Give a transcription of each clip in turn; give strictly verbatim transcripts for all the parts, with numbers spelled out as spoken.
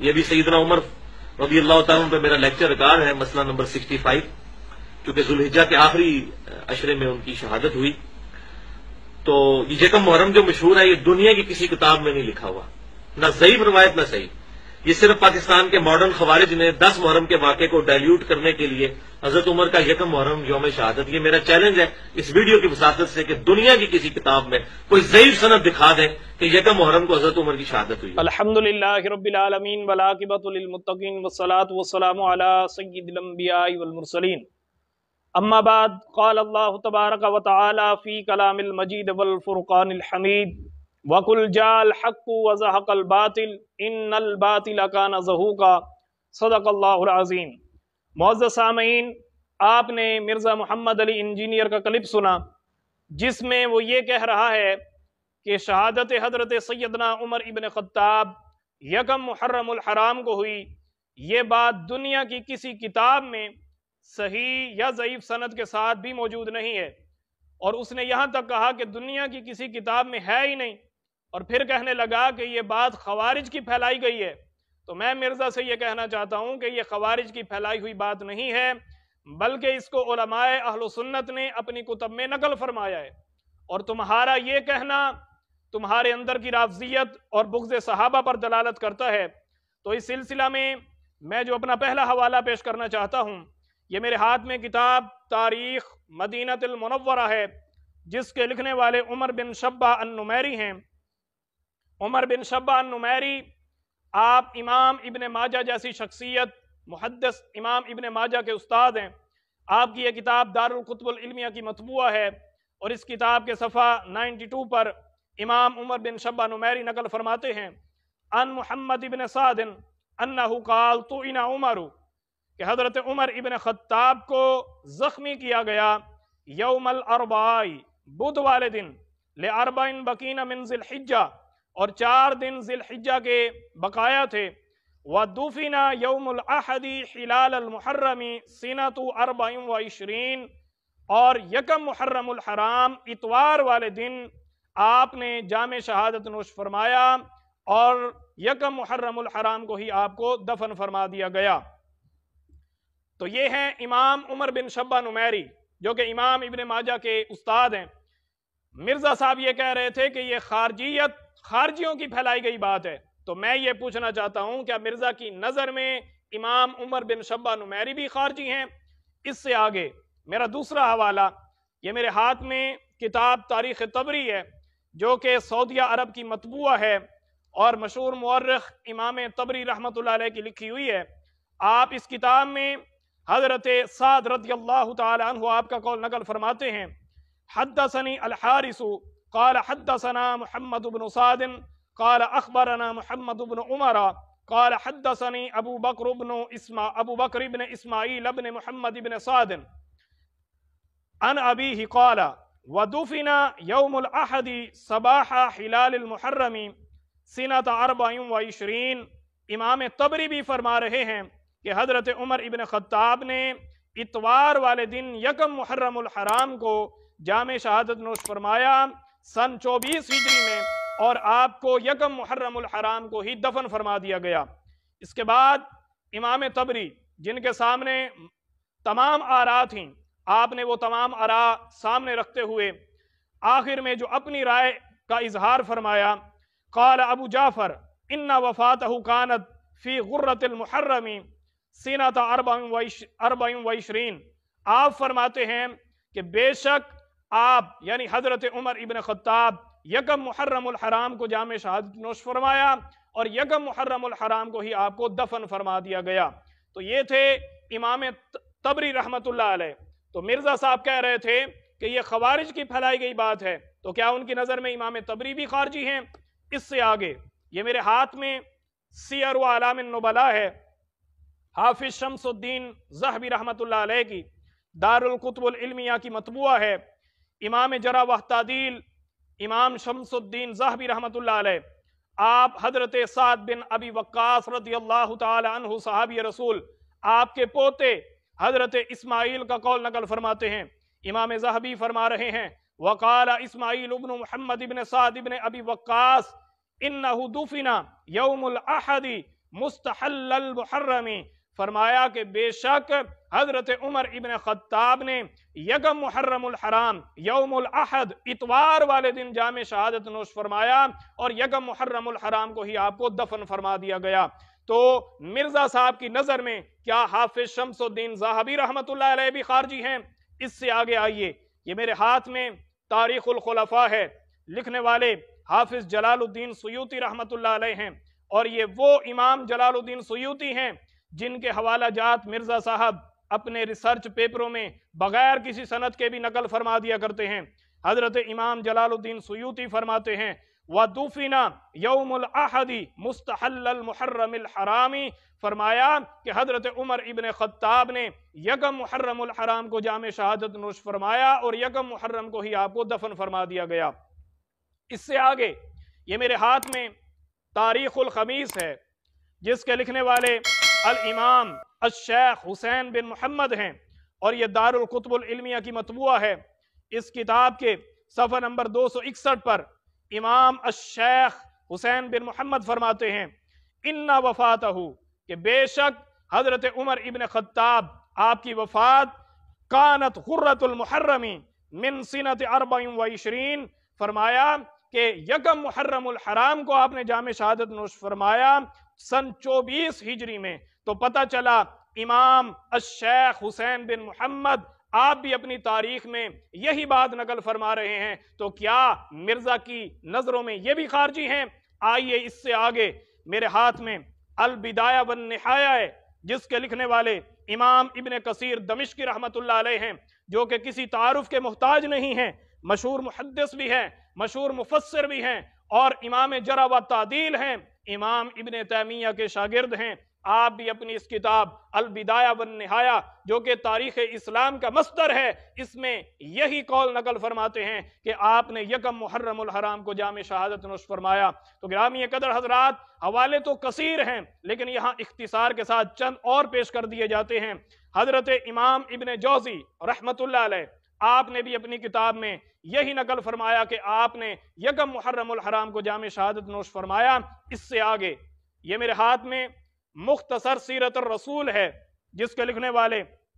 یہ بھی سیدنا عمر رضی اللہ تعالیٰ پہ میرا لیکچر ریکارڈ ہے، مسئلہ نمبر سکسٹی فائیو، چونکہ ذوالحجہ کے آخری عشرے میں ان کی شہادت ہوئی۔ تو یہ یکم محرم جو مشہور ہے، یہ دنیا کی کسی کتاب میں نہیں لکھا ہوا، نہ ضعیف روایت نہ صحیح۔ یہ صرف پاکستان کے ماڈرن خوارج نے دس محرم کے واقعے کو ڈائلیوٹ کرنے کے لیے حضرت عمر کا یکم محرم یوم شہادت، یہ میرا چیلنج ہے اس ویڈیو کی وساطت سے کہ دنیا کی کسی کتاب میں کوئی ضعیف سند دکھا دیں کہ یکم محرم کو حضرت عمر کی شہادت ہوئی۔ الحمدللہ رب العالمین والعاقبۃ للمتقین والصلاة والسلام علی سید الانبیاء والمرسلین، اما بعد، قال اللہ تبارک و تعالی فی کلام المجید والفرقان الحمید، وَقُلْ جَاءَ الْحَقُّ وَزَهَقَ الْبَاطِلُ إِنَّ الْبَاطِلَ كَانَ زَهُوقًا، صدق اللہ العظیم۔ معزز سامعین، آپ نے مرزا محمد علی انجینئر کا کلپ سنا جس میں وہ یہ کہہ رہا ہے کہ شہادت حضرت سیدنا عمر ابن خطاب یکم محرم الحرام کو ہوئی۔ یہ بات دنیا کی کسی کتاب میں صحیح یا ضعیف سند کے ساتھ بھی موجود نہیں ہے، اور اس نے یہاں تک کہا کہ دنیا کی کسی کتاب میں ہے ہی نہیں، اور پھر کہنے لگا کہ یہ بات خوارج کی پھیلائی گئی ہے۔ تو میں مرزا سے یہ کہنا چاہتا ہوں کہ یہ خوارج کی پھیلائی ہوئی بات نہیں ہے، بلکہ اس کو علماء اہل سنت نے اپنی کتب میں نقل فرمایا ہے، اور تمہارا یہ کہنا تمہارے اندر کی رافضیت اور بغض صحابہ پر دلالت کرتا ہے۔ تو اس سلسلہ میں میں جو اپنا پہلا حوالہ پیش کرنا چاہتا ہوں، یہ میرے ہاتھ میں کتاب تاریخ مدینہ المنورہ ہے، جس کے لکھنے والے عمر بن شبہ النمیری ہیں۔ عمر بن شبہ النمیری آپ امام ابن ماجہ جیسی شخصیت، محدث امام ابن ماجہ کے استاد ہیں۔ آپ کی یہ کتاب دار الکتب العلمیہ کی مطبوعہ ہے، اور اس کتاب کے صفحہ نائنٹی ٹو پر امام عمر بن شبہ نمیری نقل فرماتے ہیں، ان محمد ابن سعد انہو قال طعن عمر، کہ حضرت عمر ابن خطاب کو زخمی کیا گیا یوم الاربعاء، بدھ والے دن، لاربع بقین من ذی الحجہ، اور چار دن ذی الحجہ کے بقایا تھے، ودفن یوم الاحد حلال المحرم سنۃ اربع وعشرین، اور یکم محرم الحرام اتوار والے دن آپ نے جام شہادت نوش فرمایا، اور یکم محرم الحرام کو ہی آپ کو دفن فرما دیا گیا۔ تو یہ ہیں امام عمر بن شبہ نمیری، جو کہ امام ابن ماجہ کے استاد ہیں۔ مرزا صاحب یہ کہہ رہے تھے کہ یہ خارجیت، خارجیوں کی پھیلائی گئی بات ہے۔ تو میں یہ پوچھنا چاہتا ہوں، کیا مرزا کی نظر میں امام عمر بن شبہ نمیری بھی خارجی ہیں؟ اس سے آگے میرا دوسرا حوالہ، یہ میرے ہاتھ میں کتاب تاریخ طبری ہے، جو کہ سعودیہ عرب کی مطبوعہ ہے، اور مشہور مورخ امام طبری رحمۃ اللہ علیہ کی لکھی ہوئی ہے۔ آپ اس کتاب میں حضرت سعد رضی اللہ تعالی عنہ آپ کا قول نقل فرماتے ہیں، حدثنی الحارث قال حدثنا محمد بن سعد قال اخبرنا محمد بن عمر قال حدثني ابو بکر بن اسما ابو بکر بن اسماعیل بن محمد بن سعد عن ابیہ قال ودفن یوم الاحد صباح حلال المحرم سنۃ اربع وعشرین۔ امام طبری بھی فرما رہے ہیں کہ حضرت عمر ابن خطاب نے اتوار والے دن یکم محرم الحرام کو جام شہادت نوش فرمایا سن چوبیس ہجری میں، اور آپ کو یکم محرم الحرام کو ہی دفن فرما دیا گیا۔ اس کے بعد امام طبری، جن کے سامنے تمام آراء تھیں، آپ نے وہ تمام آراء سامنے رکھتے ہوئے آخر میں جو اپنی رائے کا اظہار فرمایا، قال ابو جعفر ان وفاتہ کانت فی غرۃ المحرم سنۃ اربع وعشرین۔ آپ فرماتے ہیں کہ بے شک آپ یعنی حضرت عمر ابن خطاب یکم محرم الحرام کو جام شہادت نوش فرمایا، اور یکم محرم الحرام کو ہی آپ کو دفن فرما دیا گیا۔ تو یہ تھے امام طبری رحمت اللہ علیہ۔ تو مرزا صاحب کہہ رہے تھے کہ یہ خوارج کی پھیلائی گئی بات ہے، تو کیا ان کی نظر میں امام طبری بھی خارجی ہیں؟ اس سے آگے یہ میرے ہاتھ میں سیر و اعلام النبلاء ہے، حافظ شمس الدین ذہبی رحمت اللہ علیہ کی، دار الکتب العلمیہ کی مطبوعہ ہے۔ امام جرح و تعدیل امام شمس الدین ذہبی رحمت اللہ علیہ، آپ حضرت سعد بن ابی وقاص رضی اللہ تعالی عنہ صحابی رسول، آپ کے پوتے حضرت اسماعیل کا قول نقل فرماتے ہیں۔ امام ذہبی فرما رہے ہیں، وقال اسماعیل ابن محمد ابن سعد ابن ابی وقاص انہ دفن یوم الاحد मुस्तहल मुहर्रमी, फरमाया कि बेशक हजरत उमर इब्न खत्ताब ने यकम मुहर्रमुल हराम यौमुल अहद इतवार वाले दिन जामे शहादत नोश फरमाया और यकम मुहर्रमुल हराम को ही आपको दफन फरमा दिया गया। तो मिर्जा साहब की नजर में क्या हाफिज शम्सुद्दीन ज़ाहबी रहमतुल्लाह अलैह भी खारजी हैं? इससे आगे आइए, ये मेरे हाथ में तारीखुल खुलफा है, लिखने वाले हाफिज जलालुद्दीन सुयूती रहमतुल्लाह अलैह हैं, और ये वो इमाम जलालुद्दीन सुयूती हैं जिनके हवाला जात मिर्जा साहब अपने रिसर्च पेपरों में बगैर किसी सनद के भी नकल फरमा दिया करते हैं। हजरत इमाम जलालुद्दीन सुयूती फरमाते हैं वदुफिना यौमुल अहदी मुस्तहल्लल मुहर्रमिल हरामी, फरमाया कि हजरत उमर इब्न खत्ताब ने यकम मुहर्रमुल हराम को जामे शहादत नोश फरमाया और यकम मुहर्रम को ही आपको दफन फरमा दिया गया। इससे आगे ये मेरे हाथ में तारीखुल खमीस है, जिसके लिखने वाले अल इमाम अश-शेख हुसैन बिन मोहम्मद हैं, और ये दारुल कुतुबुल इल्मिया की मतबूआ है। इस किताब के सफ़ा नंबर दो सौ इकसठ पर इमाम अश-शेख हुसैन बिन मोहम्मद फरमाते हैं इन्ना वफातहू, कि बेशक हजरत उमर इब्न खत्ताब आपकी वफात कानत खुर्रतुल मुहर्रमी मिन सिनत अरबईन व इशरीन, फरमाया कि यकम मुहर्रमुल हराम को आपने जामे शहादत नोश फरमाया सन चौबीस हिजरी में। तो पता चला इमाम अश-शेख हुसैन बिन मोहम्मद आप भी अपनी तारीख में यही बात नकल फरमा रहे हैं, तो क्या मिर्जा की नजरों में ये भी खारजी हैं? आइए इससे आगे मेरे हाथ में अल बिदाया वन निहाया है, जिसके लिखने वाले इमाम इब्न कसीर दमिश्की रहमतुल्लाह अलैह हैं, जो कि किसी तारुफ के मोहताज नहीं हैं, मशहूर मुहद्दिस भी हैं, मशहूर मुफस्सिर भी हैं और इमाम जरा व तादील हैं, इमाम इब्न तैमिया के शागिर्द हैं। आप भी अपनी इस किताब अल बिदाया वन निहाया, जो कि तारीख इस्लाम का मस्दर है, इसमें यही कौल नकल फरमाते हैं कि आपने यकम मुहर्रमुल हराम को जामे शहादत नोश फरमाया। तो गिरामी कदर हजरात, हवाले तो कसीर हैं, लेकिन यहाँ इख्तिसार के साथ चंद और पेश कर दिए जाते हैं। हजरत इमाम इब्न जौजी रहमतुल्लाह अलैह, आपने भी अपनी किताब में यही नकल फरमाया कि आपने यकम मुहर्रमुल हराम को जामे शहादत नोश फरमाया। इससे आगे ये मेरे हाथ में मुख्तसर सीरत रसूल है, जिसके लिखने वाले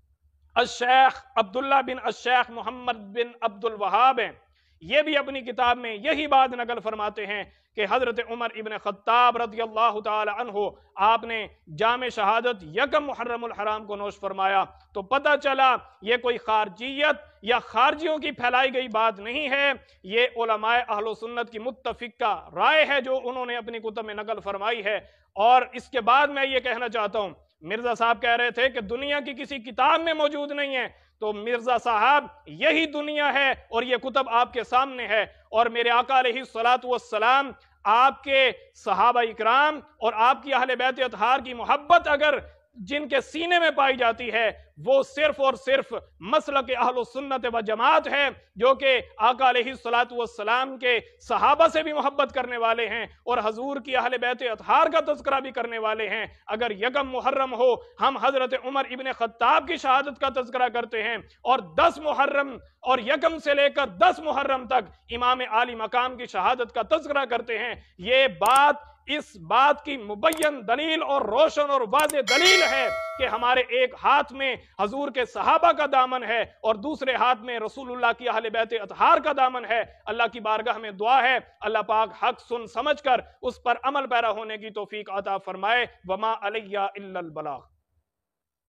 अश-शेख अब्दुल्ला बिन अश-शेख मोहम्मद बिन अब्दुल वहाब हैं। ये भी अपनी किताब में यही बात नकल फरमाते हैं कि हजरत उमर इब्न खत्ताब रज़ियल्लाहु ताला अन्हु आपने जामे शहादत यकम मुहर्रमुल हराम को नोश फरमाया। तो पता चला ये कोई खारजियत या खारजियों की फैलाई गई बात नहीं है, ये उलमाए अहलो सुन्नत की मुत्तफिका राय है जो उन्होंने अपनी कुतुब में नकल फरमाई है। और इसके बाद मैं ये कहना चाहता हूँ, मिर्जा साहब कह रहे थे कि दुनिया की किसी किताब में मौजूद नहीं है, तो मिर्जा साहब यही दुनिया है और ये कुतुब आपके सामने है। और मेरे आका अलैहिस्सलातु वस्सलाम, आपके सहाबा इकराम और आपकी अहले बैत अतहार की मोहब्बत अगर जिनके सीने में पाई जाती है, वो सिर्फ और सिर्फ मसलक अहलो सुन्नत व जमात है, जो कि आका अलैहिस्सलातु वस्सलाम के सहाबा से भी मोहब्बत करने वाले हैं और हजूर की अहले बैत अतहार का तज़किरा भी करने वाले हैं। अगर यकम मुहर्रम हो, हम हजरत उमर इब्न खत्ताब की शहादत का तज़किरा करते हैं, और दस मुहर्रम और यकम से लेकर दस मुहर्रम तक इमाम आली मकाम की शहादत का तज़किरा करते हैं। ये बात इस बात की मुबय्यन दलील और रोशन और वाज़े दलील है कि हमारे एक हाथ में हजूर के सहाबा का दामन है और दूसरे हाथ में रसूलुल्लाह की अहले बैत अतहार का दामन है। अल्लाह की बारगाह में दुआ है, अल्लाह पाक हक सुन समझ कर उस पर अमल पैरा होने की तौफीक अता फरमाए। वमा अलैया इल्लल बलाग।